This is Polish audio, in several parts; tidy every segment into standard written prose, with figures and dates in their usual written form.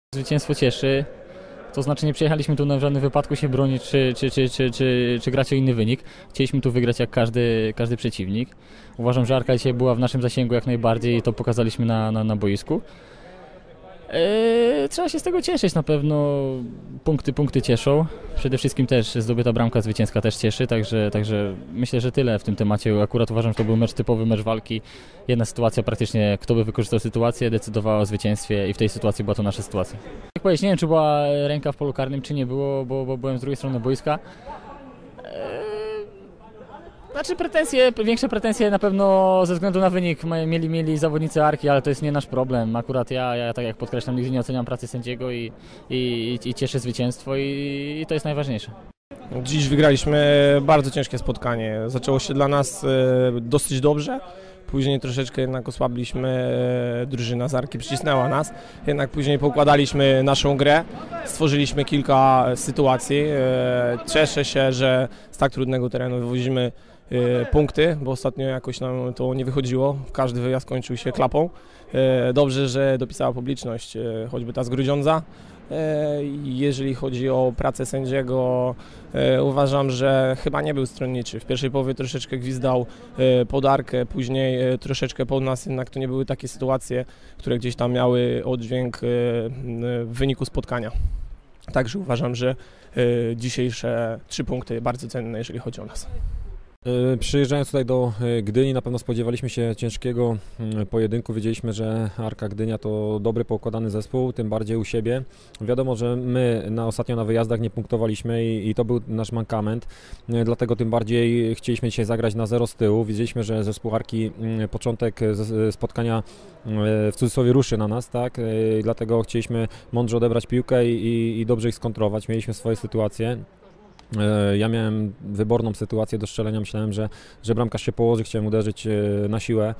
Zwycięstwo cieszy, to znaczy nie przyjechaliśmy tu w żadnym wypadku się bronić czy grać o inny wynik. Chcieliśmy tu wygrać jak każdy przeciwnik. Uważam, że Arka dzisiaj była w naszym zasięgu jak najbardziej i to pokazaliśmy na boisku. Trzeba się z tego cieszyć, na pewno punkty cieszą. Przede wszystkim też zdobyta bramka zwycięska też cieszy, także myślę, że tyle w tym temacie. Akurat uważam, że to był mecz typowy, mecz walki. Jedna sytuacja praktycznie, kto by wykorzystał sytuację, decydowała o zwycięstwie i w tej sytuacji była to nasza sytuacja. Jak powiedzieć, nie wiem, czy była ręka w polu karnym, czy nie było, bo byłem z drugiej strony boiska. Znaczy większe pretensje na pewno ze względu na wynik mieli zawodnicy Arki, ale to jest nie nasz problem. Akurat ja tak jak podkreślam, nigdy nie oceniam pracy sędziego i cieszę zwycięstwo i to jest najważniejsze. Dziś wygraliśmy bardzo ciężkie spotkanie. Zaczęło się dla nas dosyć dobrze. Później troszeczkę jednak osłabiliśmy, drużyna z Arki przycisnęła nas. Jednak później poukładaliśmy naszą grę, stworzyliśmy kilka sytuacji. Cieszę się, że z tak trudnego terenu wywozimy punkty, bo ostatnio jakoś nam to nie wychodziło. Każdy wyjazd kończył się klapą. Dobrze, że dopisała publiczność, choćby ta z Grudziądza. Jeżeli chodzi o pracę sędziego, uważam, że chyba nie był stronniczy. W pierwszej połowie troszeczkę gwizdał pod Arkę, później troszeczkę pod nas, jednak to nie były takie sytuacje, które gdzieś tam miały oddźwięk w wyniku spotkania. Także uważam, że dzisiejsze 3 punkty bardzo cenne, jeżeli chodzi o nas. Przyjeżdżając tutaj do Gdyni, na pewno spodziewaliśmy się ciężkiego pojedynku. Wiedzieliśmy, że Arka Gdynia to dobry, poukładany zespół, tym bardziej u siebie. Wiadomo, że my ostatnio na wyjazdach nie punktowaliśmy i to był nasz mankament, dlatego tym bardziej chcieliśmy dzisiaj zagrać na 0 z tyłu. Wiedzieliśmy, że zespół Arki początek spotkania w cudzysłowie ruszy na nas, tak? Dlatego chcieliśmy mądrze odebrać piłkę i dobrze ich skontrować. Mieliśmy swoje sytuacje. Ja miałem wyborną sytuację do strzelenia, myślałem, że bramkarz się położy, chciałem uderzyć na siłę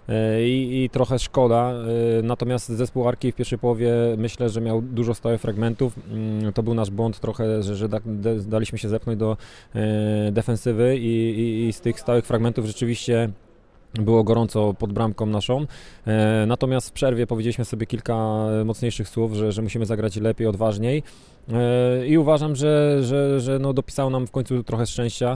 i trochę szkoda, natomiast zespół Arki w pierwszej połowie myślę, że miał dużo stałych fragmentów, to był nasz błąd trochę, że daliśmy się zepchnąć do defensywy i z tych stałych fragmentów rzeczywiście było gorąco pod bramką naszą, natomiast w przerwie powiedzieliśmy sobie kilka mocniejszych słów, że musimy zagrać lepiej, odważniej i uważam, że no dopisało nam w końcu trochę szczęścia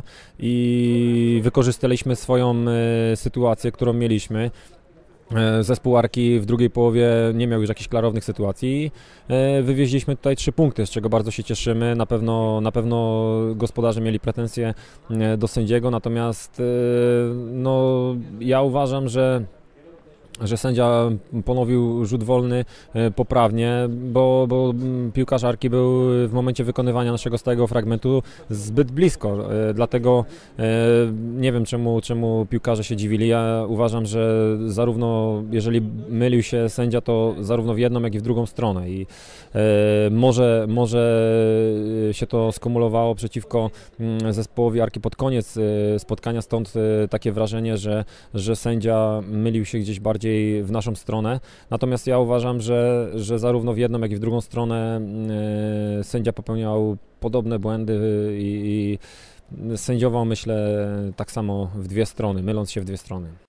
i wykorzystaliśmy swoją sytuację, którą mieliśmy. Zespół Arki w drugiej połowie nie miał już jakichś klarownych sytuacji. Wywieźliśmy tutaj 3 punkty, z czego bardzo się cieszymy. Na pewno gospodarze mieli pretensje do sędziego, natomiast no, ja uważam, że sędzia ponowił rzut wolny poprawnie, bo piłkarz Arki był w momencie wykonywania naszego stałego fragmentu zbyt blisko, dlatego nie wiem czemu piłkarze się dziwili. Ja uważam, że zarówno jeżeli mylił się sędzia, to zarówno w jedną, jak i w drugą stronę i może się to skumulowało przeciwko zespołowi Arki pod koniec spotkania, stąd takie wrażenie, że sędzia mylił się gdzieś bardziej w naszą stronę, natomiast ja uważam, że zarówno w jedną, jak i w drugą stronę sędzia popełniał podobne błędy i sędziował, myślę, tak samo w dwie strony, myląc się w dwie strony.